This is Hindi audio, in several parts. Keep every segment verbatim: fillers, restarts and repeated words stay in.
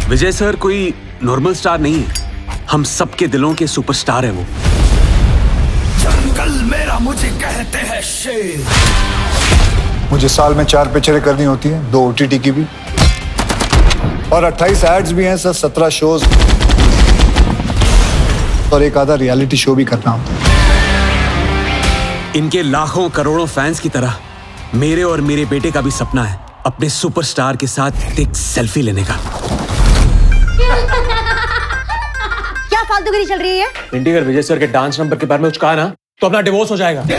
विजय सर कोई नॉर्मल स्टार नहीं है, हम सबके दिलों के सुपरस्टार है वो। जंगल मेरा मुझे कहते हैं शेर। मुझे साल में चार पिक्चरें करनी होती हैं, दो ओटीटी की भी, और अट्ठाईस एड्स भी हैं, सर सत्रह शोज और एक आधा रियलिटी शो भी करना होता है। इनके लाखों करोड़ों फैंस की तरह मेरे और मेरे बेटे का भी सपना है अपने सुपरस्टार के साथ एक सेल्फी लेने का। क्या फालतूगिरी चल रही है? पिंटी अगर विजय सर के डांस नंबर के बारे में कुछ कहा ना तो अपना डिवोर्स हो जाएगा।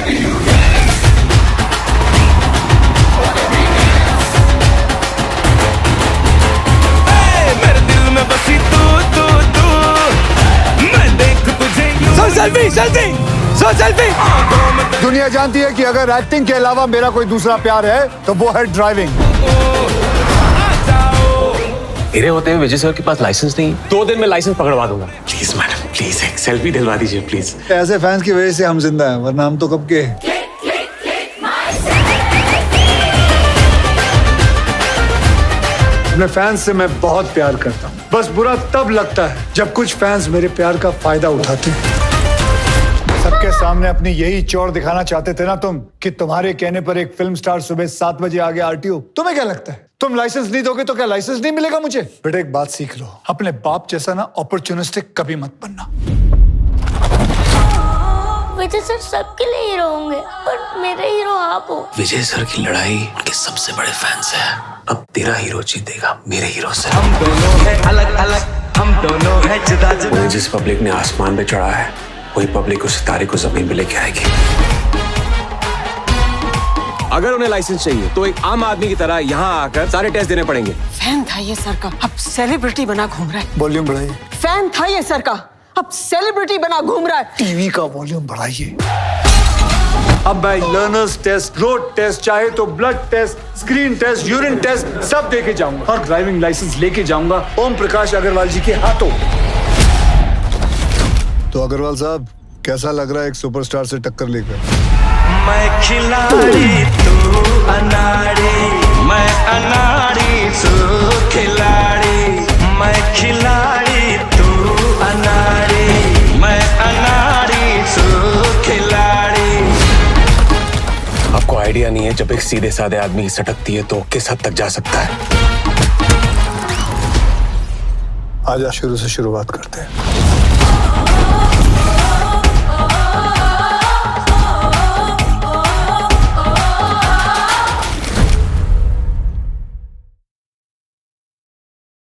मेरे दिल में बसी तू तू तू, मैं देख तुझे यूं। Selfie selfie selfie. दुनिया जानती है कि अगर एक्टिंग के अलावा मेरा कोई दूसरा प्यार है तो वो है ड्राइविंग। मेरे होते हैं विजय सर के पास लाइसेंस नहीं, दो दिन में लाइसेंस पकड़वा दूंगा। प्लीज मैडम, प्लीज एक सेल्फी दिलवा दीजिए प्लीज। ऐसे फैंस की वजह से हम जिंदा हैं, वरना हम तो कब के। अपने फैंस से मैं बहुत प्यार करता हूँ, बस बुरा तब लगता है जब कुछ फैंस मेरे प्यार का फायदा उठाते हैं। सबके सामने अपनी यही चौड़ दिखाना चाहते थे ना तुम, कि तुम्हारे कहने पर एक फिल्म स्टार सुबह सात बजे आ गया आरटीओ। तुम्हें क्या लगता है तुम लाइसेंस नहीं दोगे तो क्या लाइसेंस नहीं मिलेगा मुझे? बेटा एक बात सीख लो, अपने बाप जैसा ना ऑपर्चुनिस्टिक कभी मत बनना। विजय सर सबके लिए हीरो होंगे, पर मेरे हीरो आप हो। विजय सर की लड़ाई उनके सबसे बड़े फैंस है। अब तेरा हीरो जीतेगा मेरे हीरो से। हम दोनों हैं अलग अलग, हम दोनों हैं जुदा जुदा। जिस पब्लिक ने आसमान पे चढ़ा है वही पब्लिक उस सितारे को जमीन पे लेके आएगी। अगर उन्हें लाइसेंस चाहिए तो एक आम आदमी की तरह यहाँ आकर सारे टेस्ट देने पड़ेंगे। फैन था ये सर का, अब सेलिब्रिटी बना घूम रहा है। वॉल्यूम बढ़ाइए। फैन था ये सर का, अब सेलिब्रिटी बना घूम रहा है। टीवी का वॉल्यूम बढ़ाइए। अब मैं लर्नर्स टेस्ट, रोड टेस्ट, चाहे तो blood test, screen test, urine test सब देके जाऊंगा और ड्राइविंग लाइसेंस लेके जाऊंगा ओम प्रकाश अग्रवाल जी के हाथों। तो अग्रवाल साहब कैसा लग रहा है एक सुपरस्टार से टक्कर लेकर? मैं खिलाड़ी तू अनाड़ी, मैं अनाड़ी तू खिलाड़ी। मैं खिलाड़ी तू अनाड़ी, मैं अनाड़ी तू खिलाड़ी। आपको आइडिया नहीं है जब एक सीधे साधे आदमी की सटकती है तो किस हद तक जा सकता है। आजा शुरू से शुरुआत करते हैं।